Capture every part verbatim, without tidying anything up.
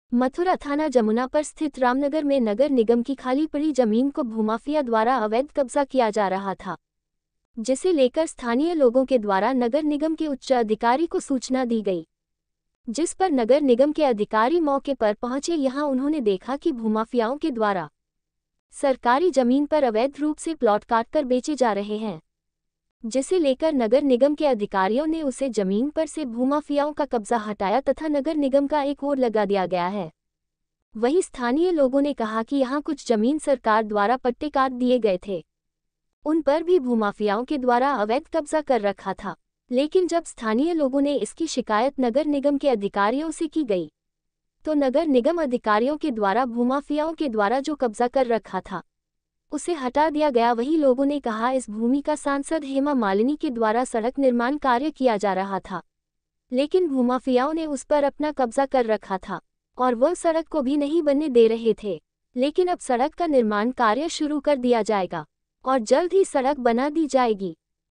मथुरा थाना जमुना पर स्थित रामनगर में नगर निगम की खाली पड़ी जमीन को भूमाफिया द्वारा अवैध कब्जा किया जा रहा था, जिसे लेकर स्थानीय लोगों के द्वारा नगर निगम के उच्च अधिकारी को सूचना दी गई, जिस पर नगर निगम के अधिकारी मौके पर पहुंचे। यहां उन्होंने देखा कि भूमाफियाओं के द्वारा सरकारी जमीन पर अवैध रूप से प्लॉट काटकर बेचे जा रहे हैं, जिसे लेकर नगर निगम के अधिकारियों ने उसे जमीन पर से भूमाफियाओं का कब्जा हटाया तथा नगर निगम का एक और लगा दिया गया है। वहीं स्थानीय लोगों ने कहा कि यहां कुछ जमीन सरकार द्वारा पट्टे काट दिए गए थे, उन पर भी भूमाफियाओं के द्वारा अवैध कब्जा कर रखा था। लेकिन जब स्थानीय लोगों ने इसकी शिकायत नगर निगम के अधिकारियों से की गई, तो नगर निगम अधिकारियों के द्वारा भूमाफियाओं के द्वारा जो कब्जा कर रखा था उसे हटा दिया गया। वही लोगों ने कहा इस भूमि का सांसद हेमा मालिनी के द्वारा सड़क निर्माण कार्य किया जा रहा था, लेकिन भूमाफियाओं ने उस पर अपना कब्जा कर रखा था और वह सड़क को भी नहीं बनने दे रहे थे। लेकिन अब सड़क का निर्माण कार्य शुरू कर दिया जाएगा और जल्द ही सड़क बना दी जाएगी।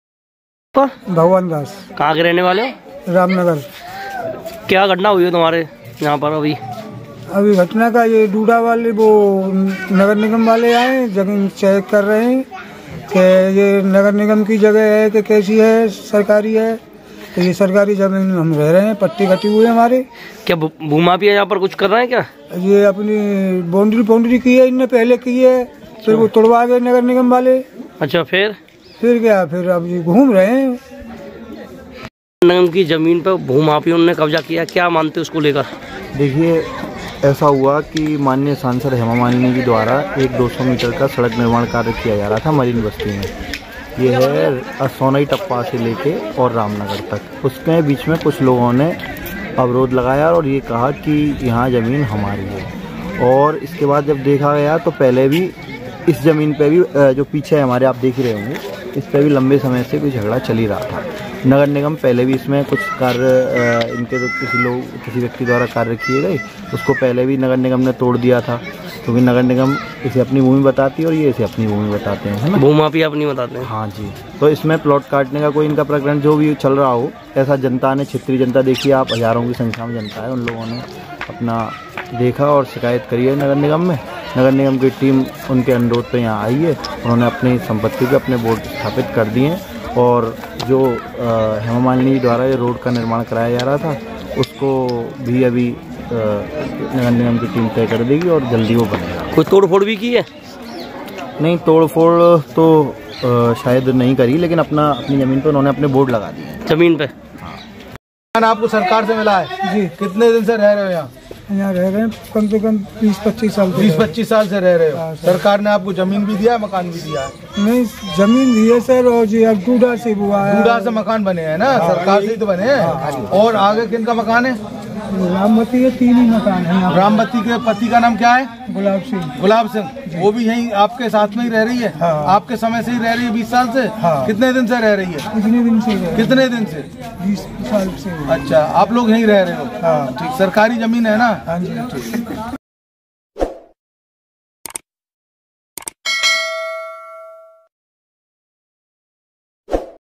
भगवान दास। कहाँ के रहने वाले? रामनगर। क्या घटना हुई है तुम्हारे यहाँ पर अभी? अभी घटना का ये डूडा वाले वो नगर निगम वाले आए, जमीन चेक कर रहे हैं कि ये नगर निगम की जगह है कि कैसी है, सरकारी है। तो ये सरकारी जमीन हम रह रहे हैं, पट्टी कटी हुई है हमारे। क्या भूमाफिया यहाँ पर कुछ कर रहे हैं क्या? ये अपनी बाउंड्री बाउंड्री की है, इनने पहले की है, फिर वो तोड़वा गए नगर निगम वाले। अच्छा, फिर फिर क्या फिर अब ये घूम रहे हैं। निगम की जमीन पर भूमाफियों ने कब्जा किया, क्या मानते उसको लेकर? देखिए, ऐसा हुआ कि माननीय सांसद हेमा मालिनी के द्वारा एक दो सौ मीटर का सड़क निर्माण कार्य किया जा रहा था मरीन बस्ती में। ये है सोनाई टप्पा से लेके और रामनगर तक। उसमें बीच में कुछ लोगों ने अवरोध लगाया और ये कहा कि यहाँ ज़मीन हमारी है। और इसके बाद जब देखा गया तो पहले भी इस ज़मीन पे भी जो पीछे हमारे आप देख रहे होंगे, इस पर भी लंबे समय से कोई झगड़ा चल ही रहा था। नगर निगम पहले भी इसमें कुछ कार्य इनके तो किसी लोग किसी व्यक्ति द्वारा कार्य किए गए, उसको पहले भी नगर निगम ने तोड़ दिया था, क्योंकि तो नगर निगम इसे अपनी भूमि बताती है और ये इसे अपनी भूमि बताते हैं, है ना? भूमाफिया अपनी बताते हैं। हाँ जी। तो इसमें प्लॉट काटने का कोई इनका प्रकरण जो भी चल रहा हो, ऐसा जनता ने, क्षेत्रीय जनता, देखिए आप, हज़ारों की संख्या में जनता है, उन लोगों ने अपना देखा और शिकायत करी है नगर निगम में। नगर निगम की टीम उनके अनुरोध पर यहाँ आई है, उन्होंने अपनी संपत्ति पे अपने बोर्ड स्थापित कर दिए हैं और जो हेमा मालिनी द्वारा ये रोड का निर्माण कराया जा रहा था उसको भी अभी नगर निगम की टीम तय कर देगी और जल्दी वो बनेगा। कोई तोड़ फोड़ भी की है? नहीं, तोड़ फोड़ तो आ, शायद नहीं करी, लेकिन अपना अपनी ज़मीन पर उन्होंने अपने बोर्ड लगा दिए जमीन पे। हाँ, आपको सरकार से मिला है जी? कितने दिन से रह रहे हो यहाँ? यहाँ रह रहे हैं कम से कम बीस पच्चीस साल बीस पच्चीस साल से रह रहे हो। सरकार ने आपको जमीन भी दिया है, मकान भी दिया है? नहीं, जमीन दी है सर, और जी अब डूडा से हुआ है। डूडा से मकान बने हैं ना? सरकार से ही तो बने हैं। और आगे किन का मकान है? रामबत्ती के तीन ही मकान है। रामबत्ती के पति का नाम क्या है? गुलाब सिंह। गुलाब सिंह, वो भी यहीं आपके साथ में ही रह रही है? हाँ। आपके समय से ही रह रही है? बीस साल से? हाँ। कितने दिन से रह रही है? कितने दिन से? कितने दिन से? बीस साल से। अच्छा, आप लोग यहीं रह रहे हो? हाँ। ठीक। सरकारी जमीन है ना? हाँ जी।